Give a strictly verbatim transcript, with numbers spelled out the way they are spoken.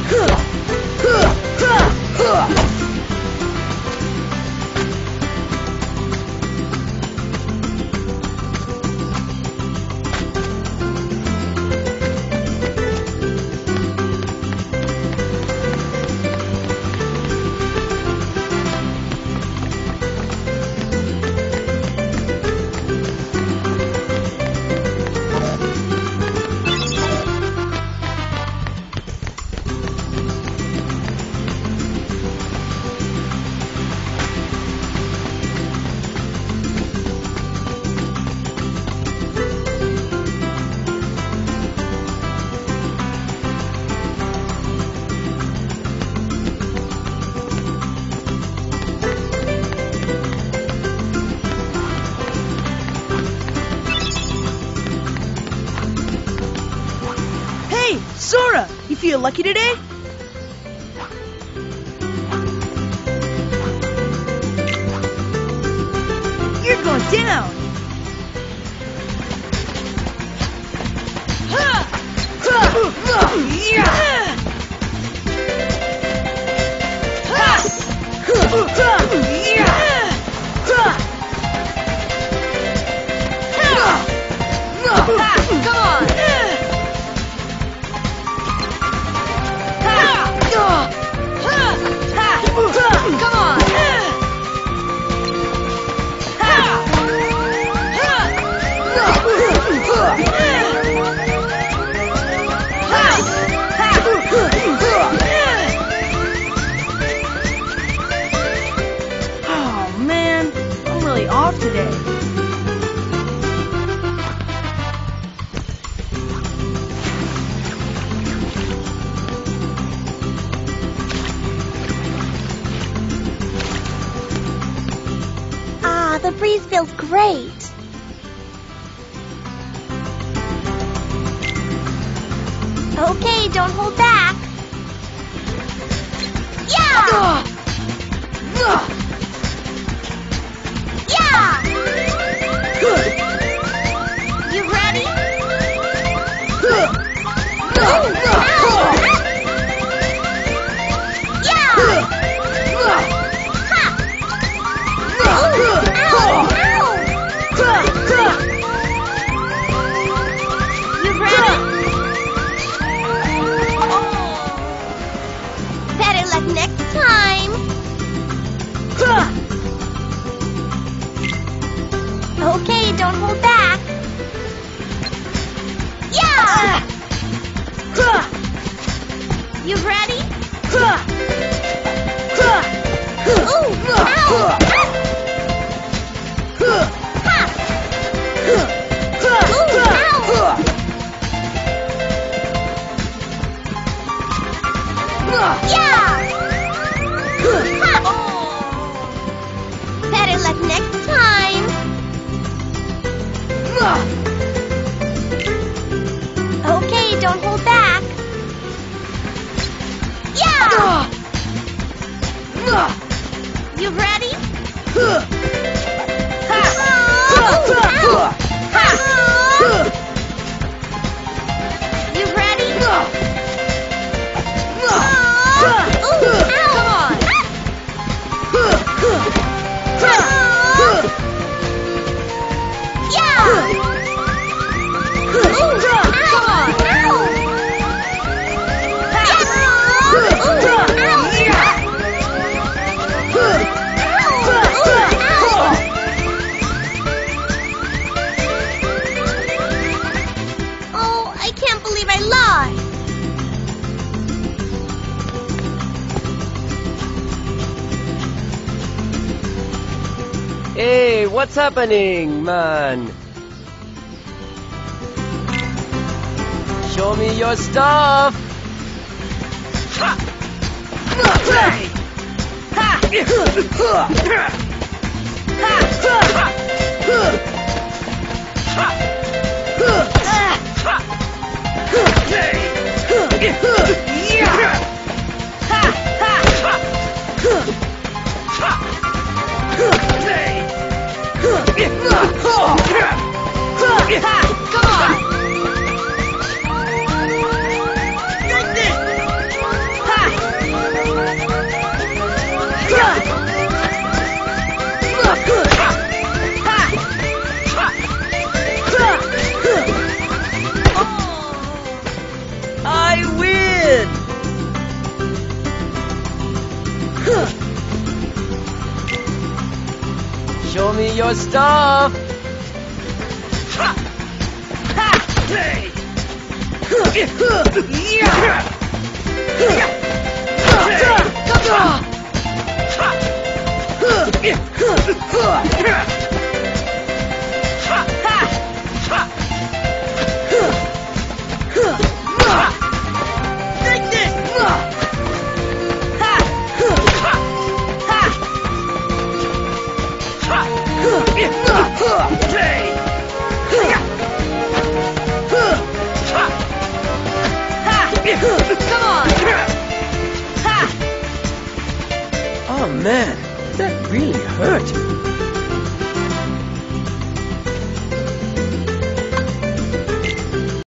Sora, you feel lucky today? You're going down. Come on. Come on! Oh man, I'm really off today. The breeze feels great. Okay, don't hold back. Yeah! Yeah! You ready? Okay, don't hold back. Yeah! You ready? Ooh, ow! Ha! Ooh, ow! Yeah! Ha! Oh. Better luck next time. Okay, don't hold back. Yeah! You ready? Ha! Oh, ha! You ready? Oh, ooh, ow! Come on! Yeah! Ooh, come on! Ow! Oh, I can't believe I lost. Hey, what's happening, man? Show me your stuff! Ha! Hey! Ha! Ha! Come on! me your stuff. Ha! Hey! Yeah! Come on! Take this! Come on! Oh man, that really hurt.